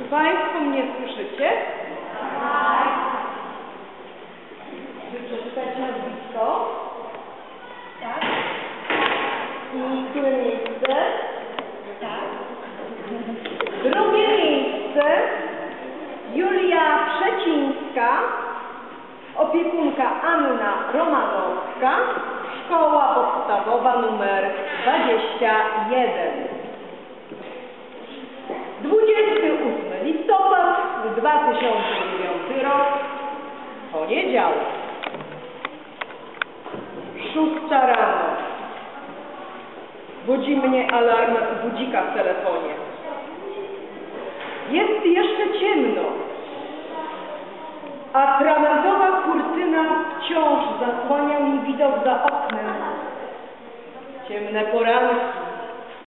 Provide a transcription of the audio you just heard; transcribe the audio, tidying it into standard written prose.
Państwo mnie słyszycie? Tak. Czy przeczytać nazwisko? Tak. I które miejsce? Tak. Drugie miejsce Julia Przecińska, opiekunka Anna Romanowska, szkoła podstawowa numer 21. 28 listopad 2009 rok, poniedziałek, 6 rano. Budzi mnie alarm budzika w telefonie. Jest jeszcze ciemno, a trawentowa kurtyna wciąż zasłania mi widok za oknem. Ciemne poranki,